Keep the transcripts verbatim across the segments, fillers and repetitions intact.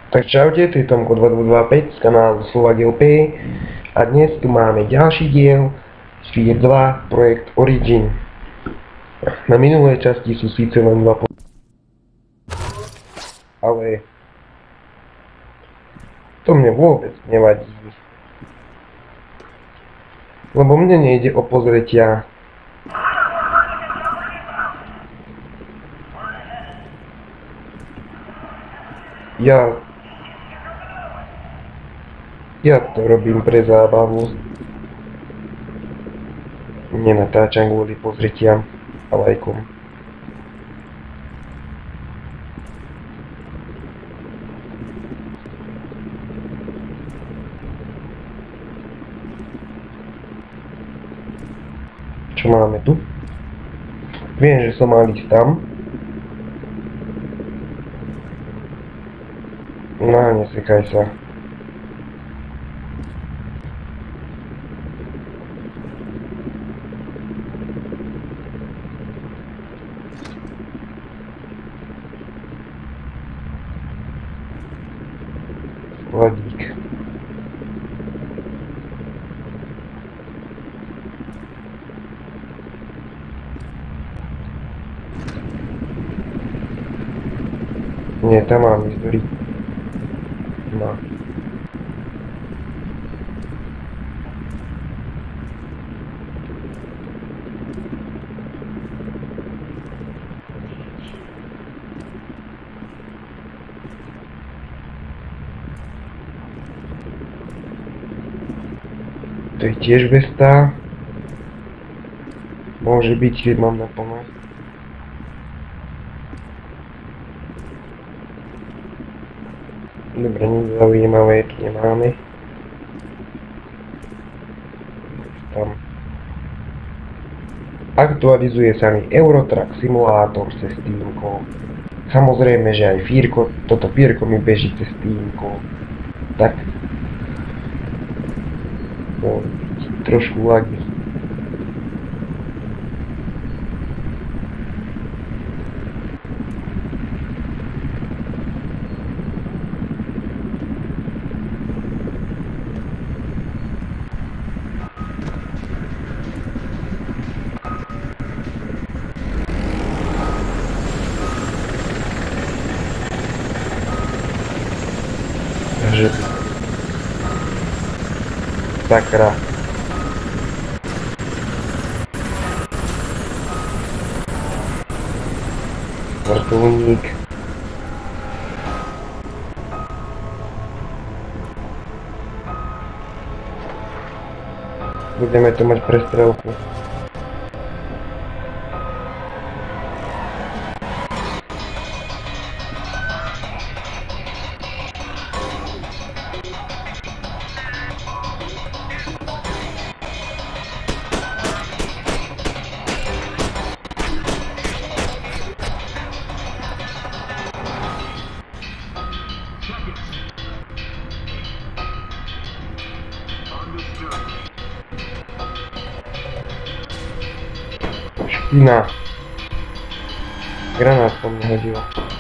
Tak čaute, tu je Tomko dva dva dva päť z kanálu Slovak el pé a dnes tu máme ďalší diel z Fear dva Projekt Origin. Na minulej časti sú síce len dva po... ale to mne vôbec nevadí. Lebo mne nejde o pozretia. Ja... Ja to robím pre zábavu. Nenatáčam kvôli pozretiam a lajkom. Čo máme tu? Viem, že som mal ísť tam. No, nesekaj sa. Skladík. Nie, tam mám ísť do ryby. No. To je tiež vesta. Môže byť, keď mám na plno. Dobre, nič zaujímavé tu nemáme. Tam. Aktualizuje sa mi Eurotrack simulátor cez Steamko. Samozrejme, že aj Fírko, toto Fírko mi beží cez Steamko. Tak. No, trošku lagy. Takže... Sakra. Vrtuľník. Budeme tu mať prestrelku. Špina. Granát po mne hodil.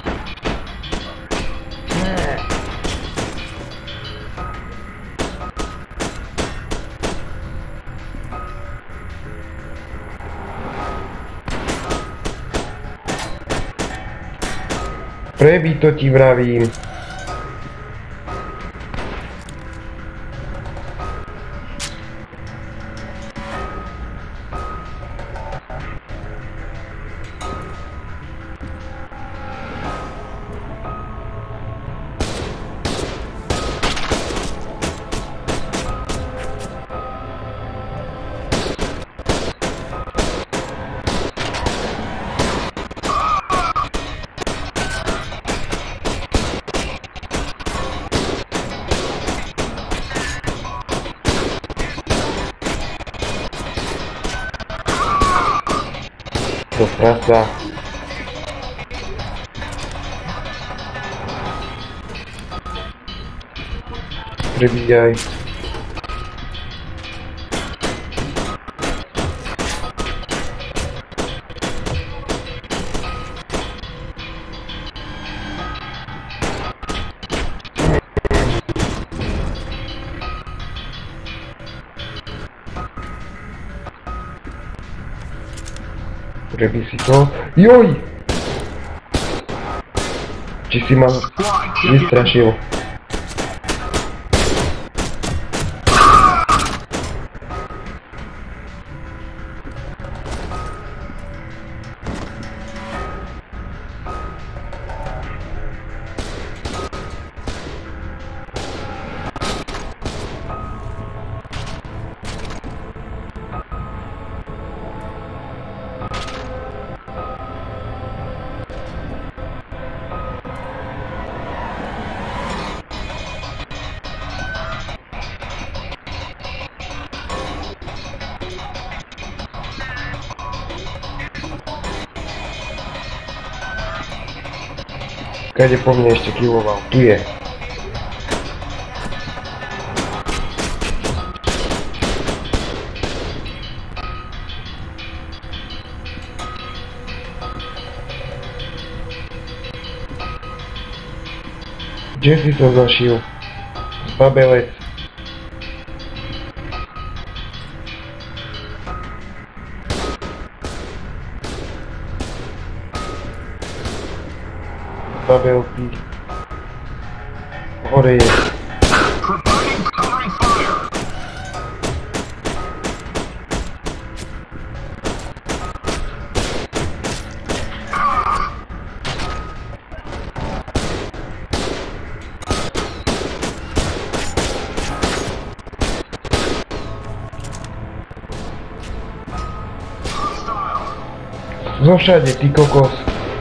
Prebiť to ti vravím. To prasa. Prebíjaj. Že by si to... Joj! Či si ma vystrašil. Kade po mne ešte killoval? Tu je. Kde si to zašil? Zbabelec. Zbabelci. Hore je. Zo všade, ty kokos.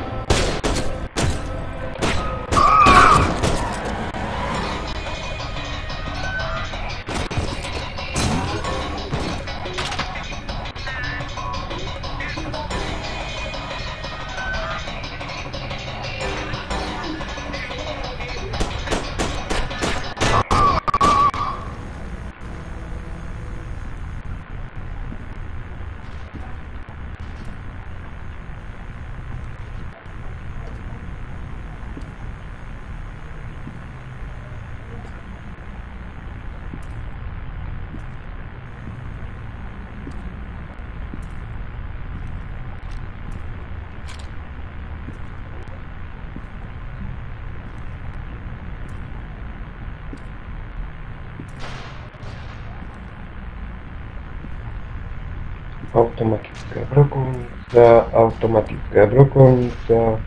Automatická brokovnica, automatická brokovnica.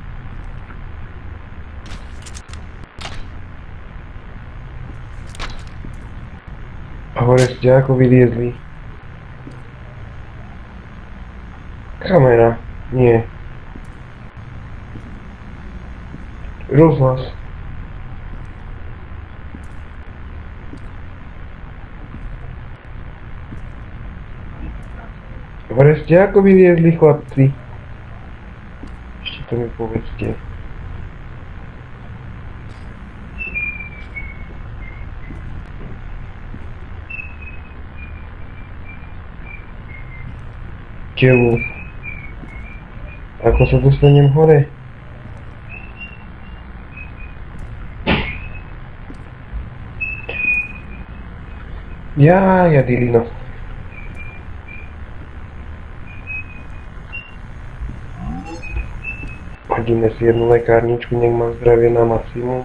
A hore ste ako vyliezli? Kamera? Nie. Rozhlas. Hore ste ako vyliezli, chlapci? Ešte to mi povedzte. Čelu. Ako sa dostanem hore? Ja, ja dilino. Hodíme si jednu lekárničku, nech má zdravie na maximum.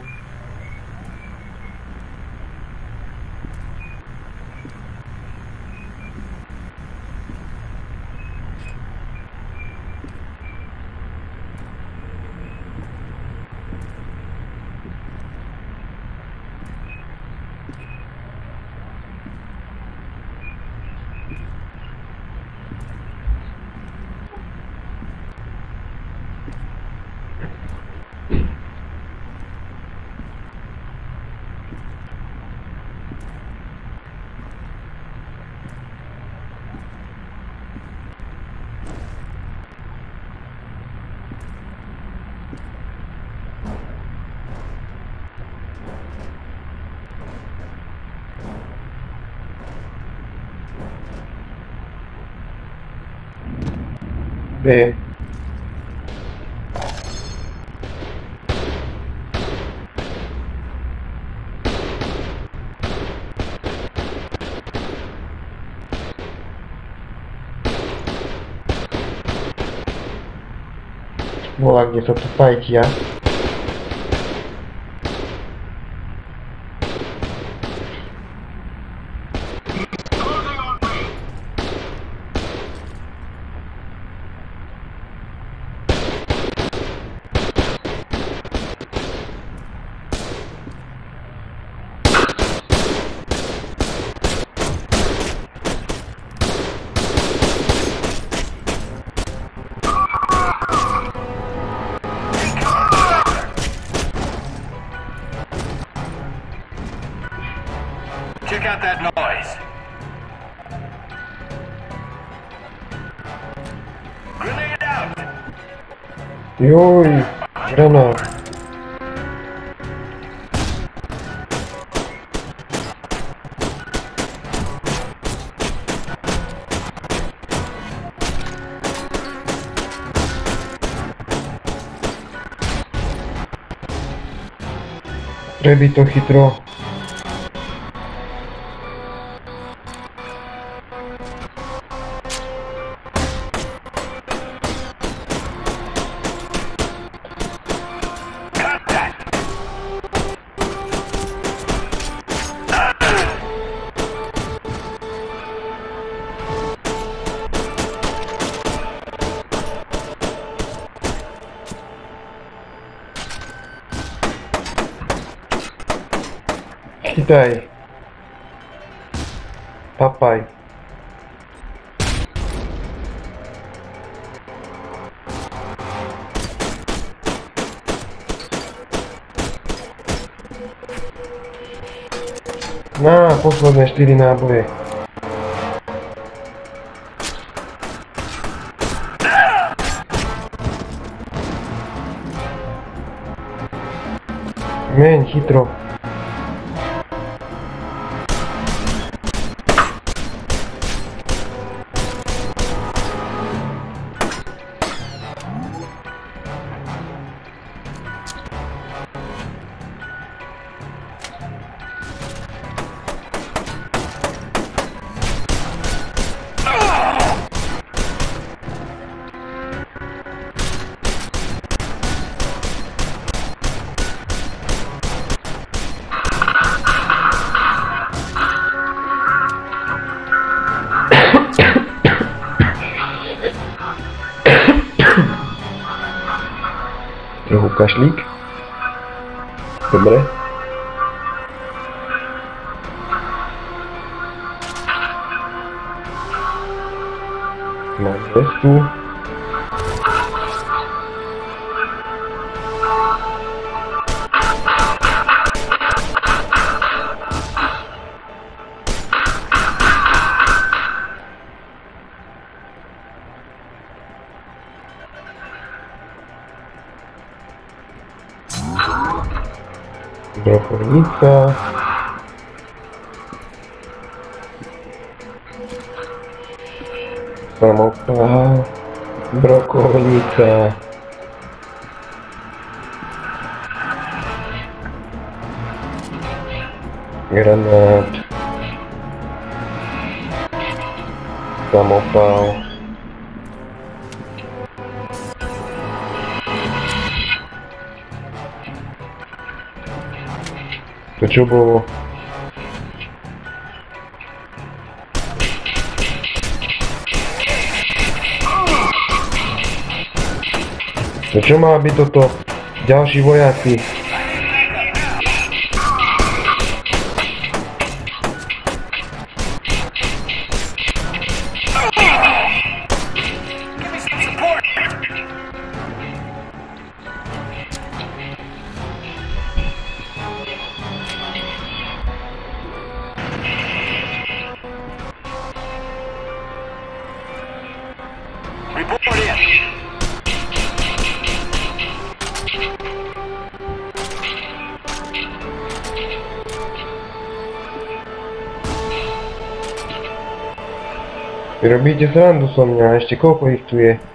B. volá, kde sa tu fajtia. Check out that noise. Grenade out. Joj, granát. Trebi to chytro. Chytaj. Papaj. Na, posledné štyri náboje. Meň, chytro. Trochu kašlík. Dobre. Mám vestu. Brokovnica. Samopa. Brokovnica. Granát. Samopal. To čo bolo? To čo má byť toto? Ďalší vojaci. Report in. Vy robíte srandu so mňa, ešte koľko ich tu je?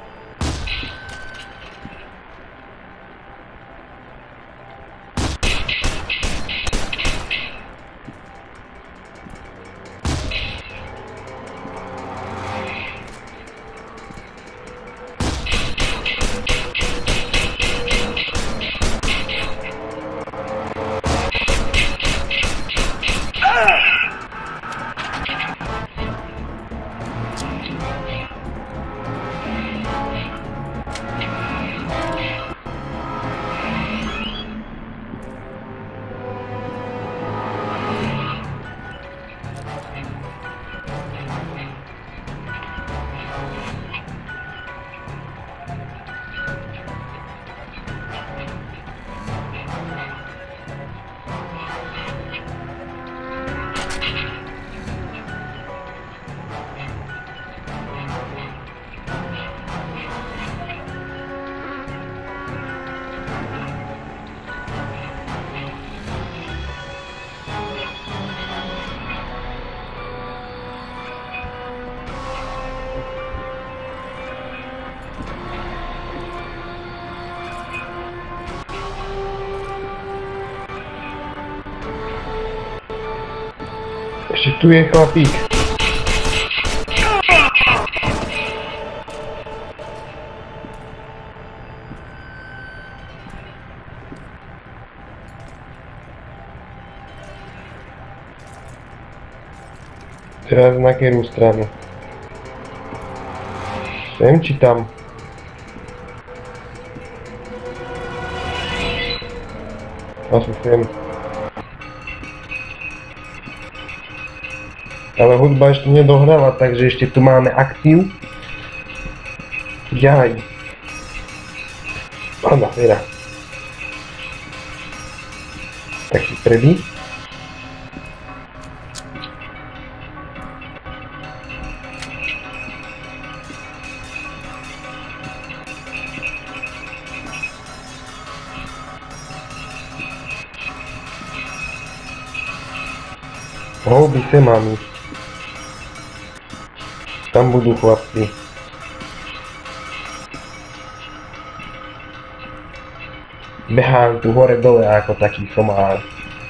Ešte tu je chlapík. Teraz na ktorú stranu? Sem či tam? Asi sem. Ale hudba ešte nedohrala, takže ešte tu máme akciu. Jaj. Pána Fera. Taký prvý. Houby sem mám ísť. Tam budú chlapci. Behajú tu hore dole ako taký somál.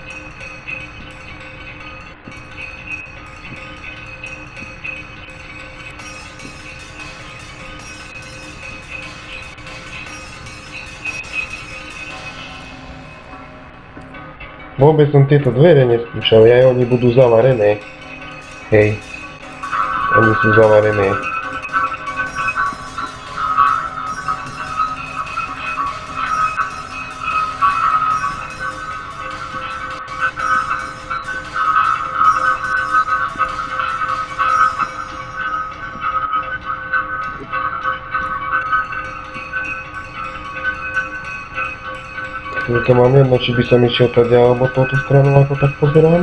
Vôbec som tieto dvere neskúšal, aj oni budú zavarené. Hej. Oni sú zavarené. To mám jedno, či by som išiel tady alebo touto stranu, ako tak pozerám.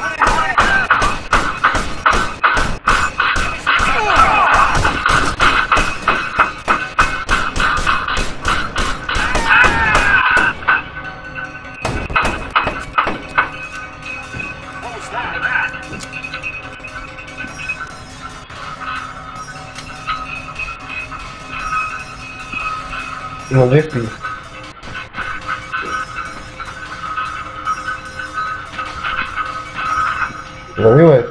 No kde si? No vylez.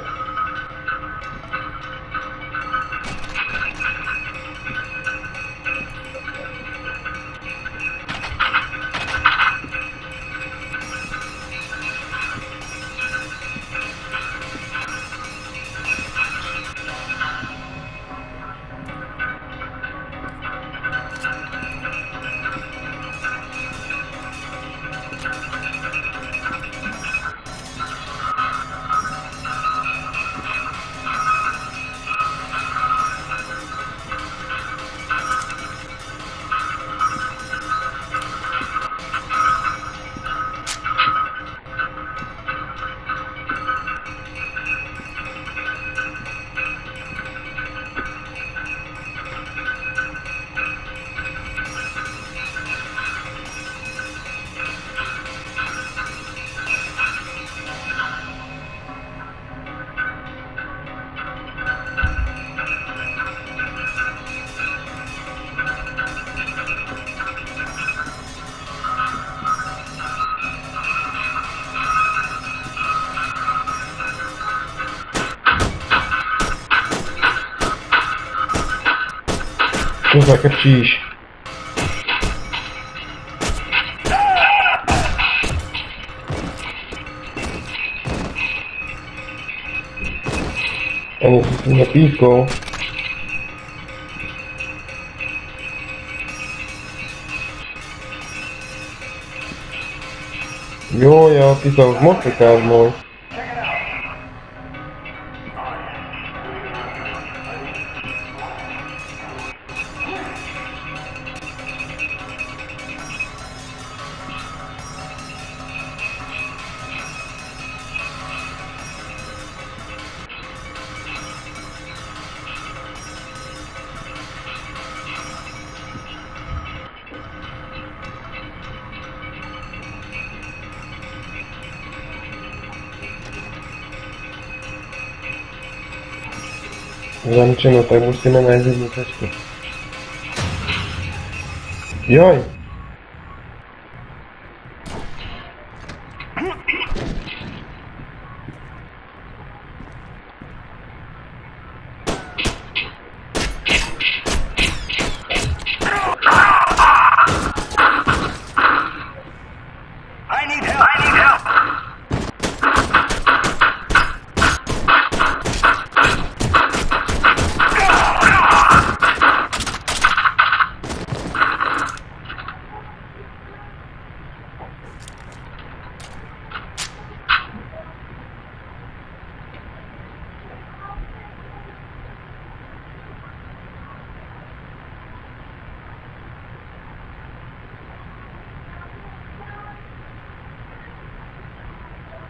Čo sa krčíš? Ani si si nepískol. Jo, ja, ty sa už moc sekáš môj. Zamčeno, tak musíme nájsť jednu cestu. Joj!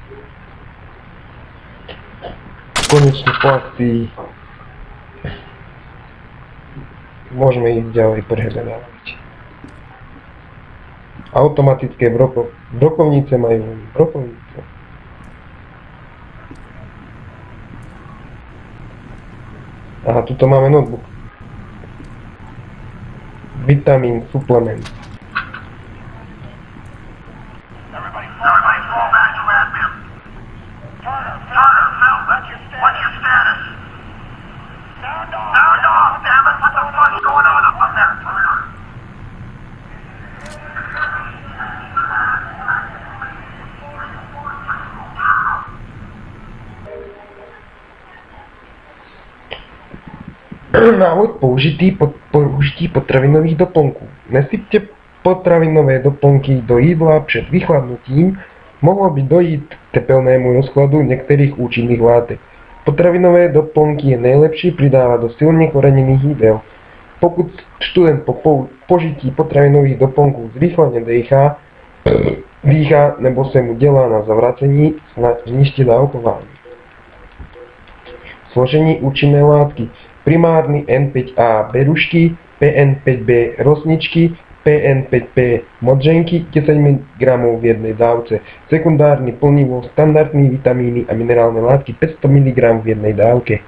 Konečne po akcii môžeme ísť ďalej prehľadávať. Automatické broko, brokovnice majú brokovnice. Aha, tuto máme notebook. Vitamín, suplement. Návod použitý po použití potravinových doplnků. Nesypte potravinové doplnky do jídla před vychladnutím, mohlo by dojít k tepelnému rozkladu některých účinných látek. Potravinové doplnky je nejlepší přidávat do silně koreněných jídel. Pokud student po použití potravinových doplnků zrychleně dýchá, dýchá nebo se mu dělá na zavracení, zničte dávkování. Složení účinné látky. Primárny N päť A berušky, P N päť B rosničky, P N päť P modřenky desať miligramov v jednej dávce. Sekundárny plnivo, standardní vitamíny a minerálne látky päťsto miligramov v jednej dávke.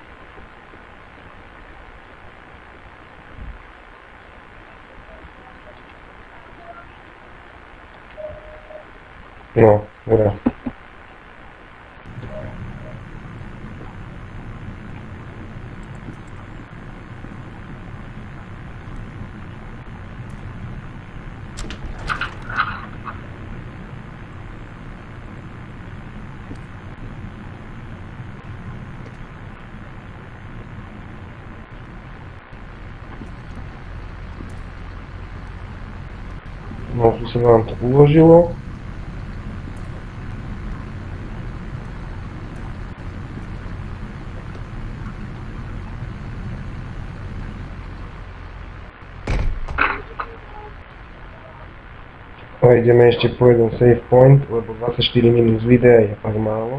No, hurá. No, tu sa vám to uložilo. A ideme ešte po jeden save point, lebo dvadsaťštyri minút z videa je tak málo.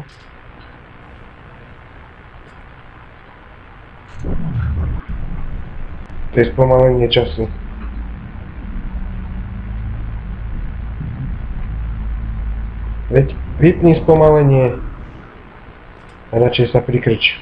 To je spomalenie času. Veď vypni spomalenie a radšej sa prikrč.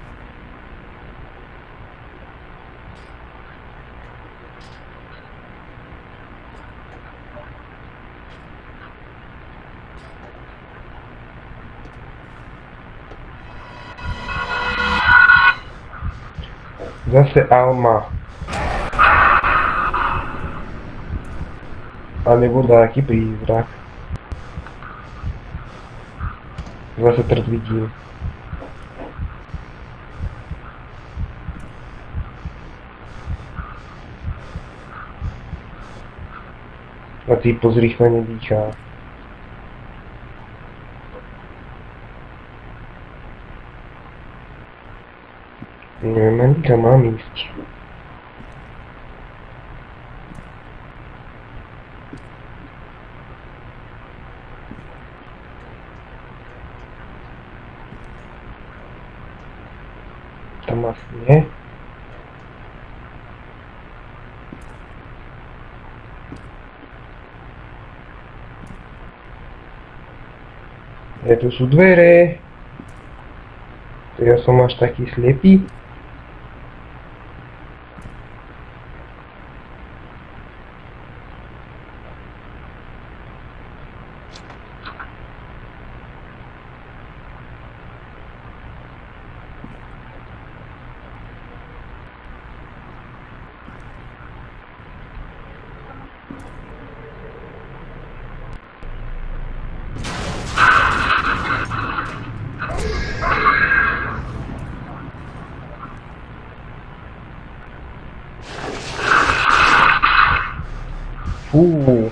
Zase Alma. Alebo dáky prízrak. Zase trd vidím. A ty pozrýchlene dýchá. Neviem ani kam mám ísť. Tam asi nie. E, tu sú dvere. To ja som až taký slepý. Fú.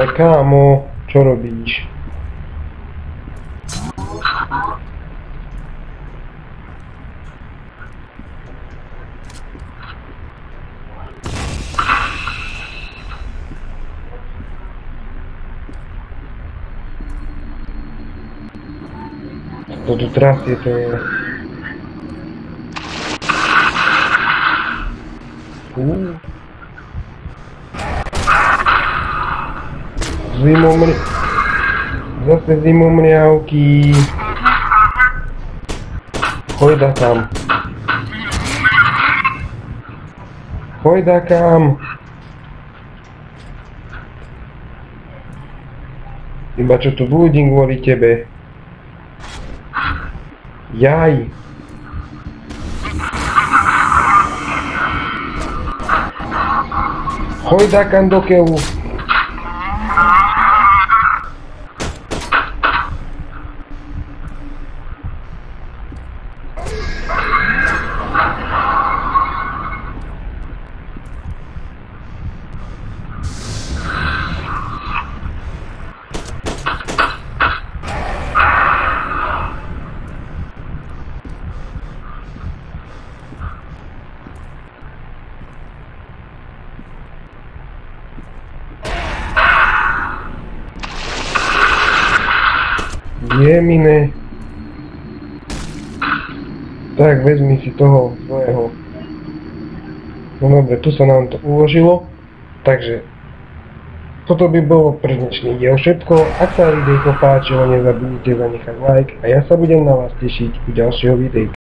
kámo, čo robíš? To tu trasie, to je... Uuu. Zimomri... Zase zimomriavky. Chojda tam. Chojda kam. Iba čo tu budím kvôli tebe. Jaj. Chojda kam do keľu. Jemine. Tak, vezmi si toho svojho. No dobre, tu sa nám to uložilo. Takže toto by bolo pre dnešný diel všetko. Ak sa videjko páčilo, nezabudnite zanechať like a ja sa budem na vás tešiť u ďalšieho videjka.